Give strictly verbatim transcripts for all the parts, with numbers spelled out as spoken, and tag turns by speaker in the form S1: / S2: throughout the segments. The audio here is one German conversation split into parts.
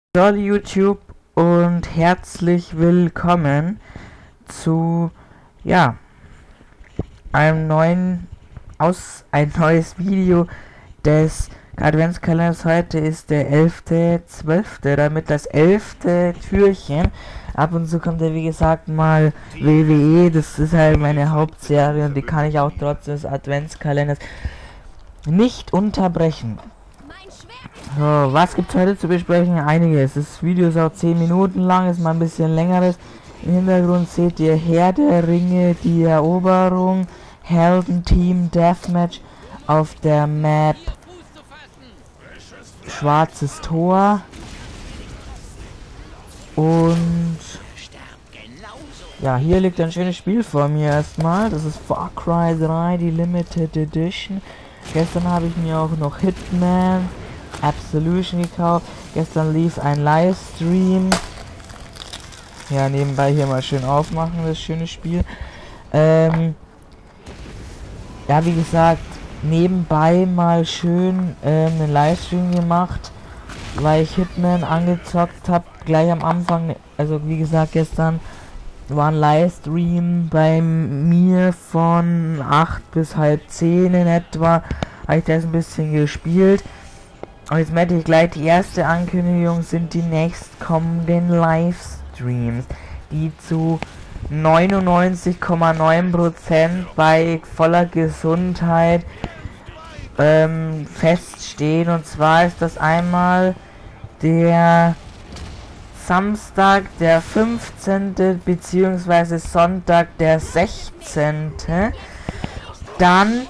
S1: Hallo YouTube und herzlich willkommen zu ja einem neuen aus ein neues Video des Adventskalenders. Heute ist der elfte zwölfte, damit das elfte Türchen. Ab und zu kommt ja wie gesagt mal W W E, das ist halt meine Hauptserie und die kann ich auch trotz des Adventskalenders nicht unterbrechen. So, was gibt's heute zu besprechen? Einiges. Das Video ist auch zehn Minuten lang, ist mal ein bisschen längeres. Im Hintergrund seht ihr Herr der Ringe, die Eroberung, Heldenteam, Deathmatch auf der Map Schwarzes Tor. Und ja, hier liegt ein schönes Spiel vor mir erstmal. Das ist Far Cry drei, die Limited Edition. Gestern habe ich mir auch noch Hitman Absolution gekauft. Gestern lief ein Livestream. Ja, nebenbei hier mal schön aufmachen, das schöne Spiel. Ähm, ja, wie gesagt, nebenbei mal schön ähm, einen Livestream gemacht, weil ich Hitman angezockt habe, gleich am Anfang. Also wie gesagt, gestern war ein Livestream bei mir von acht bis halb zehn in etwa. Habe ich das ein bisschen gespielt. Und jetzt merke ich gleich, die erste Ankündigung sind die nächstkommenden Livestreams, die zu neunundneunzig Komma neun Prozent bei voller Gesundheit ähm, feststehen. Und zwar ist das einmal der Samstag, der fünfzehnte beziehungsweise Sonntag, der sechzehnte Dann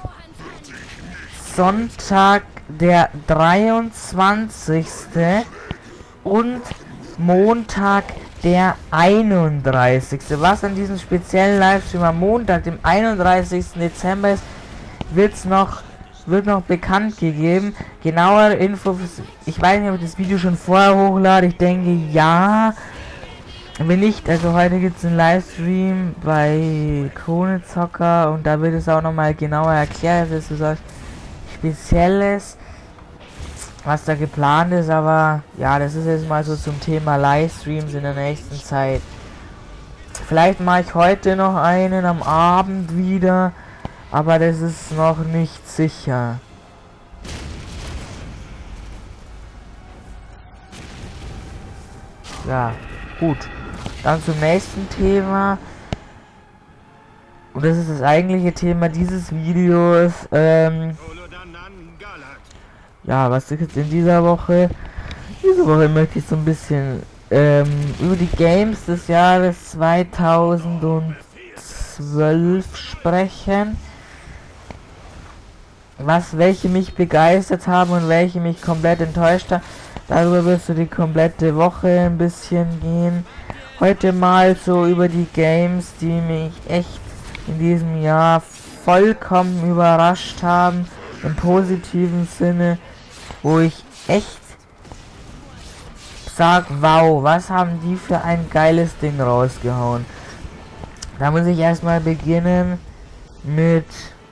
S1: Sonntag, der dreiundzwanzigste und Montag, der einunddreißigste Was an diesem speziellen Livestream am Montag, dem einunddreißigsten Dezember ist, wird's noch, wird noch bekannt gegeben. Genauere Infos, ich weiß nicht, ob ich das Video schon vorher hochlade, ich denke ja. Wenn nicht, also heute gibt es einen Livestream bei Krone Zocker und da wird es auch nochmal genauer erklärt. Das ist was Spezielles, was da geplant ist, aber ja, das ist jetzt mal so zum Thema Livestreams in der nächsten Zeit. Vielleicht mache ich heute noch einen am Abend wieder, aber das ist noch nicht sicher. Ja, gut. Dann zum nächsten Thema. Und das ist das eigentliche Thema dieses Videos. Ähm, ja, was ist jetzt in dieser Woche? Diese Woche möchte ich so ein bisschen ähm, über die Games des Jahres zweitausendzwölf sprechen. Was, welche mich begeistert haben und welche mich komplett enttäuscht haben. Darüber wirst du die komplette Woche ein bisschen gehen. Heute mal so über die Games, die mich echt in diesem Jahr vollkommen überrascht haben, im positiven Sinne, wo ich echt sag, wow, was haben die für ein geiles Ding rausgehauen. Da muss ich erstmal beginnen mit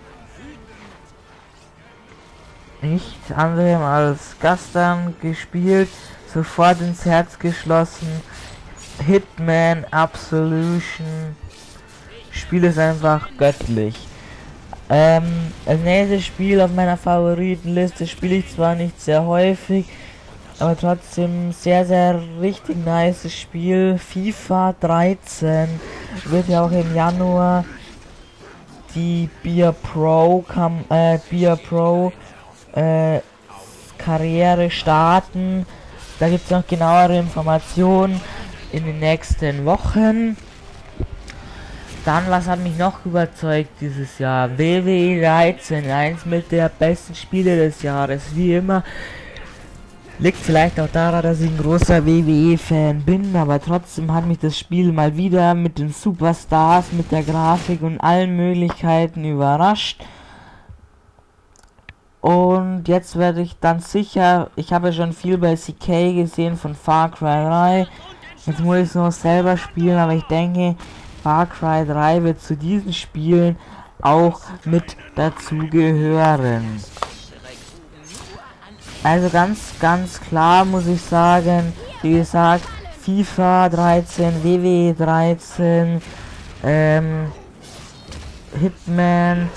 S1: nichts anderem als gestern gespielt, sofort ins Herz geschlossen, Hitman Absolution. Spiel ist einfach göttlich. Ähm, als nächstes Spiel auf meiner Favoritenliste spiele ich zwar nicht sehr häufig, aber trotzdem sehr, sehr richtig nice Spiel. FIFA dreizehn wird ja auch im Januar die Beer Pro kam, äh, Beer Pro äh, Karriere starten. Da gibt es noch genauere Informationen in den nächsten Wochen. Dann, was hat mich noch überzeugt dieses Jahr? W W E dreizehn, eins mit der besten Spiele des Jahres, wie immer. Liegt vielleicht auch daran, dass ich ein großer W W E-Fan bin, aber trotzdem hat mich das Spiel mal wieder mit den Superstars, mit der Grafik und allen Möglichkeiten überrascht. Und jetzt werde ich dann sicher, ich habe ja schon viel bei C K gesehen von Far Cry drei. Jetzt muss ich es noch selber spielen, aber ich denke, Far Cry drei wird zu diesen Spielen auch mit dazugehören. Also ganz, ganz klar muss ich sagen, wie gesagt, FIFA dreizehn, W W E dreizehn, ähm, Hitman.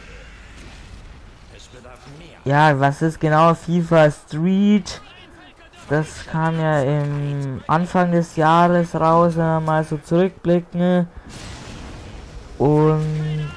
S1: Ja, was ist genau FIFA Street? Das kam ja im Anfang des Jahres raus, wenn wir mal so zurückblicken. Und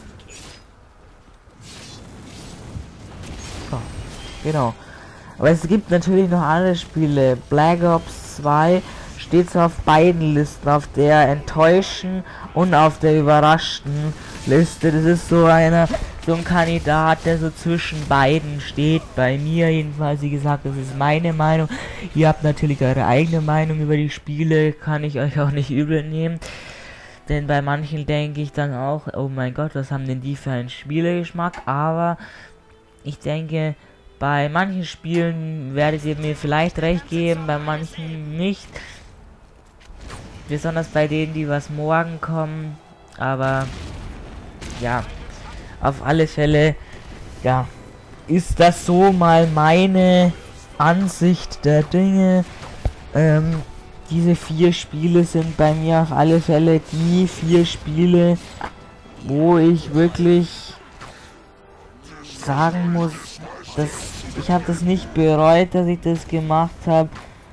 S1: so, genau. Aber es gibt natürlich noch andere Spiele. Black Ops zwei steht auf beiden Listen, auf der enttäuschten und auf der überraschten Liste. Das ist so einer, so ein Kandidat, der so zwischen beiden steht. Bei mir jedenfalls, wie gesagt, das ist meine Meinung. Ihr habt natürlich eure eigene Meinung über die Spiele, kann ich euch auch nicht übel nehmen. Denn bei manchen denke ich dann auch, oh mein Gott, was haben denn die für einen Spielegeschmack? Aber ich denke, bei manchen Spielen werdet ihr mir vielleicht recht geben, bei manchen nicht. Besonders bei denen, die was morgen kommen. Aber ja, auf alle Fälle, ja, ist das so mal meine Ansicht der Dinge. Ähm, diese vier Spiele sind bei mir auf alle Fälle die vier Spiele, wo ich wirklich sagen muss, dass ich habe das nicht bereut, dass ich das gemacht habe,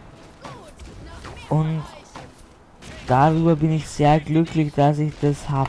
S1: und darüber bin ich sehr glücklich, dass ich das habe.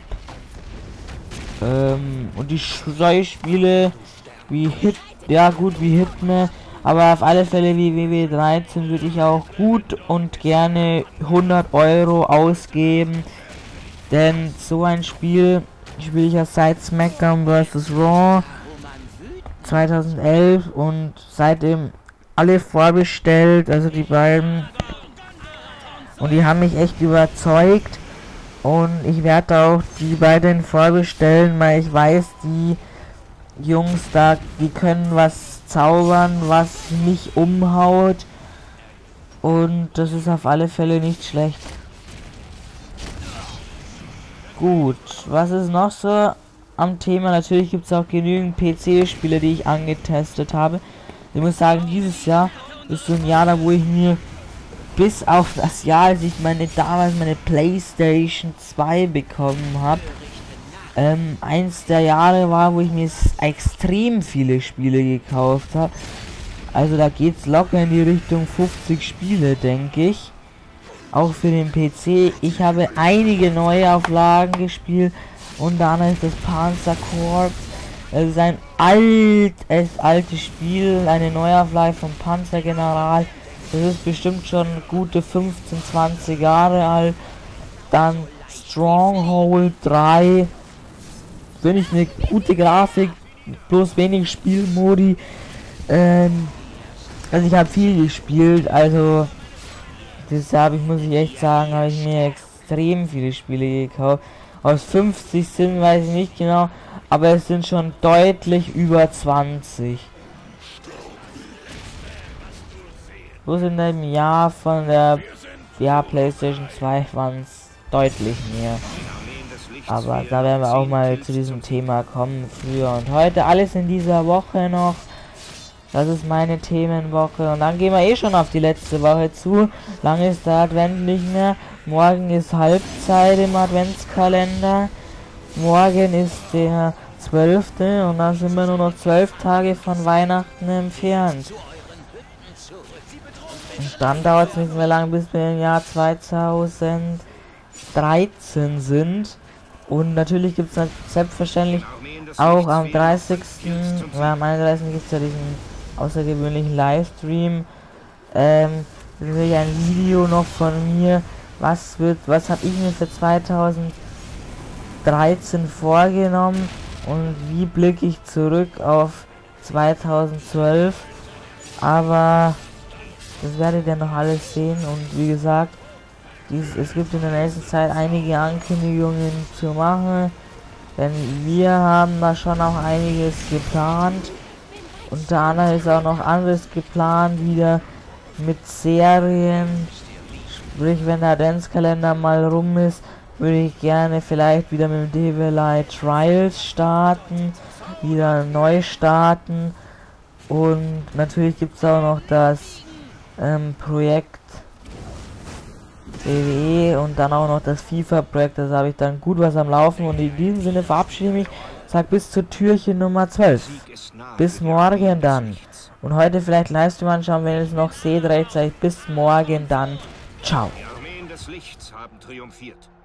S1: Ähm, und die drei Spiele wie Hit, ja gut, wie Hitman, aber auf alle Fälle wie W W E dreizehn würde ich auch gut und gerne hundert Euro ausgeben, denn so ein Spiel spiele ich ja seit SmackDown versus. Raw zweitausendelf und seitdem alle vorbestellt, also die beiden, und die haben mich echt überzeugt, und ich werde auch die beiden vorbestellen, weil ich weiß, die Jungs da, die können was zaubern, was mich umhaut, und das ist auf alle Fälle nicht schlecht. Gut, was ist noch so am Thema? Natürlich gibt es auch genügend P C-Spiele, die ich angetestet habe. Ich muss sagen, dieses Jahr ist so ein Jahr, da wo ich mir bis auf das Jahr, als ich meine damals meine PlayStation zwei bekommen habe, ähm, eins der Jahre war, wo ich mir extrem viele Spiele gekauft habe. Also da geht's locker in die Richtung fünfzig Spiele, denke ich. Auch für den P C. Ich habe einige Neuauflagen gespielt. Unter anderem ist das Panzerkorps. Es ist ein altes, altes Spiel. Eine Neuauflage vom Panzergeneral. Das ist bestimmt schon gute fünfzehn, zwanzig Jahre alt. Dann Stronghold drei. Finde ich eine gute Grafik. Bloß wenig Spielmodi. Ähm, also ich habe viel gespielt. Also das habe ich, muss ich echt sagen, habe ich mir extrem viele Spiele gekauft. Aus fünfzig sind, weiß ich nicht genau, aber es sind schon deutlich über zwanzig. So sind im Jahr von der ja, PlayStation zwei waren es deutlich mehr. Aber da werden wir auch mal zu diesem Thema kommen, früher und heute. Alles in dieser Woche noch. Das ist meine Themenwoche. Und dann gehen wir eh schon auf die letzte Woche zu. Lange ist der Advent nicht mehr. Morgen ist Halbzeit im Adventskalender. Morgen ist der zwölfte und dann sind wir nur noch zwölf Tage von Weihnachten entfernt. Und dann dauert es nicht mehr lang, bis wir im Jahr zweitausenddreizehn sind. Und natürlich gibt es selbstverständlich auch am dreißigsten Ja, am einunddreißigsten gibt es ja diesen außergewöhnlichen Livestream. Ähm, natürlich ein Video noch von mir. Was wird, was habe ich mir für zweitausenddreizehn vorgenommen und wie blicke ich zurück auf zweitausendzwölf? Aber das werdet ihr noch alles sehen, und wie gesagt, dies, es gibt in der nächsten Zeit einige Ankündigungen zu machen, denn wir haben da schon auch einiges geplant. Unter anderem ist auch noch anderes geplant, wieder mit Serien. Sprich, wenn der Adventskalender mal rum ist, würde ich gerne vielleicht wieder mit dem Devil May Cry Trials starten, wieder neu starten. Und natürlich gibt es auch noch das ähm, Projekt W W E und dann auch noch das FIFA-Projekt. Das habe ich dann gut was am Laufen. Und in diesem Sinne verabschiede ich mich. Sag bis zur Türchen Nummer zwölf. Bis morgen dann. Und heute vielleicht Livestream anschauen, wenn ihr es noch seht rechtzeitig. Bis morgen dann. Ciao.
S2: Die Armeen des Lichts haben triumphiert.